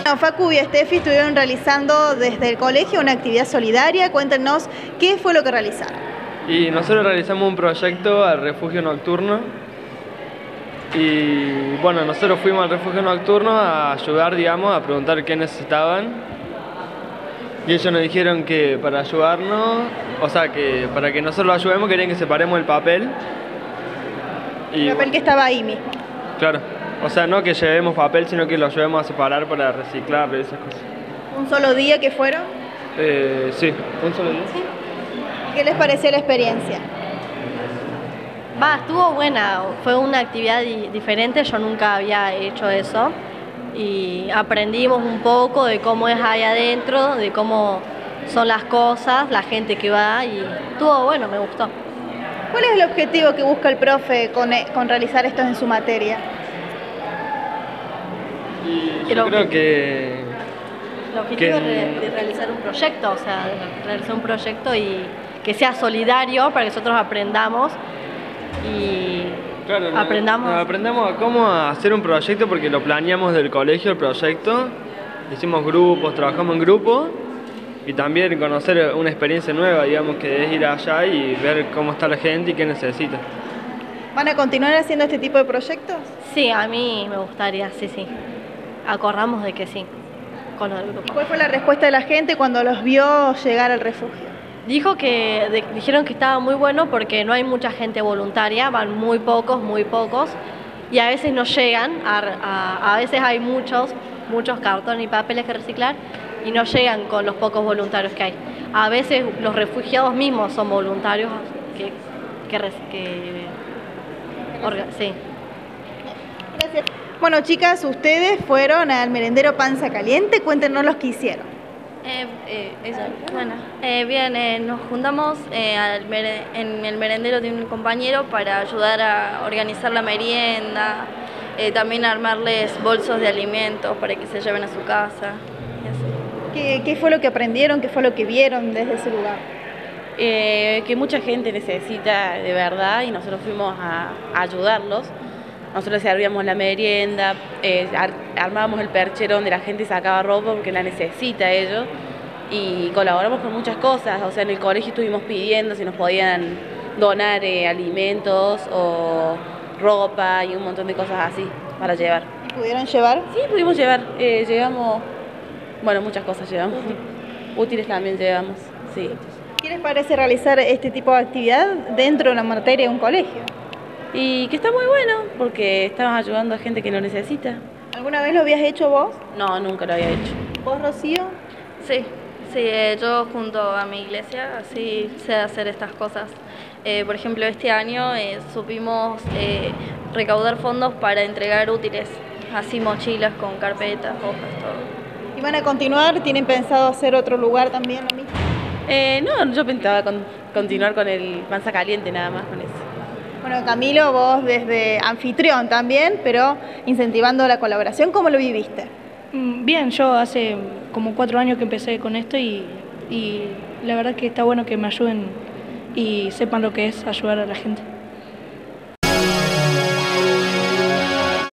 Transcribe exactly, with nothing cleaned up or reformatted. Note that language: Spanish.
Bueno, Facu y Estefi estuvieron realizando desde el colegio una actividad solidaria. Cuéntenos qué fue lo que realizaron. Y nosotros realizamos un proyecto al refugio nocturno. Y bueno, nosotros fuimos al refugio nocturno a ayudar, digamos, a preguntar qué necesitaban. Y ellos nos dijeron que para ayudarnos, o sea, que para que nosotros lo ayudemos querían que separemos el papel. Y, el papel que estaba ahí mismo. Claro, o sea, no que llevemos papel, sino que lo ayudemos a separar para reciclar y esas cosas. ¿Un solo día que fueron? Eh, sí, un solo día. ¿Sí? ¿Qué les pareció la experiencia? Va, estuvo buena, fue una actividad di diferente, yo nunca había hecho eso y aprendimos un poco de cómo es ahí adentro, de cómo son las cosas, la gente que va y estuvo bueno, me gustó. ¿Cuál es el objetivo que busca el profe con, con realizar esto en su materia? Y yo creo que... El objetivo que... es de realizar un proyecto, o sea, de realizar un proyecto y que sea solidario para que nosotros aprendamos y claro, no, aprendamos... No, aprendamos a cómo hacer un proyecto porque lo planeamos del colegio, el proyecto. Hicimos grupos, trabajamos en grupo y también conocer una experiencia nueva, digamos, que es ir allá y ver cómo está la gente y qué necesita. ¿Van a continuar haciendo este tipo de proyectos? Sí, a mí me gustaría, sí, sí. Acordamos de que sí, con los del grupo. ¿Cuál fue la respuesta de la gente cuando los vio llegar al refugio? Dijo que, de, dijeron que estaba muy bueno porque no hay mucha gente voluntaria, van muy pocos, muy pocos, y a veces no llegan, a, a, a veces hay muchos, muchos cartones y papeles que reciclar, y no llegan con los pocos voluntarios que hay. A veces los refugiados mismos son voluntarios que... que, que orga, sí. Gracias. Bueno, chicas, ustedes fueron al merendero Panza Caliente, cuéntenos los que hicieron. Eh, eh, eso. Bueno, eh, bien, eh, nos juntamos eh, al mere en el merendero de un compañero para ayudar a organizar la merienda, eh, también armarles bolsos de alimentos para que se lleven a su casa. Y así. ¿Qué, ¿Qué fue lo que aprendieron? ¿Qué fue lo que vieron desde ese lugar? Eh, que mucha gente necesita de verdad y nosotros fuimos a, a ayudarlos. Nosotros servíamos la merienda, eh, ar armábamos el perchero donde la gente sacaba ropa porque la necesita ellos y colaboramos con muchas cosas. O sea, en el colegio estuvimos pidiendo si nos podían donar eh, alimentos o ropa y un montón de cosas así para llevar. ¿Y pudieron llevar? Sí, pudimos llevar. Eh, llevamos, bueno, muchas cosas llevamos. Útiles también llevamos, sí. ¿Qué les parece realizar este tipo de actividad dentro de la materia de un colegio? Y que está muy bueno, porque estamos ayudando a gente que lo necesita. ¿Alguna vez lo habías hecho vos? No, nunca lo había hecho. ¿Vos, Rocío? Sí, sí, eh, yo junto a mi iglesia así sé hacer estas cosas. Eh, por ejemplo, este año eh, supimos eh, recaudar fondos para entregar útiles, así mochilas con carpetas, hojas, todo. ¿Y van a continuar? ¿Tienen pensado hacer otro lugar también lo mismo? Eh, no, yo pensaba con, continuar con el Panza Caliente nada más con eso. Bueno, Camilo, vos desde anfitrión también, pero incentivando la colaboración, ¿cómo lo viviste? Bien, yo hace como cuatro años que empecé con esto y, y la verdad que está bueno que me ayuden y sepan lo que es ayudar a la gente.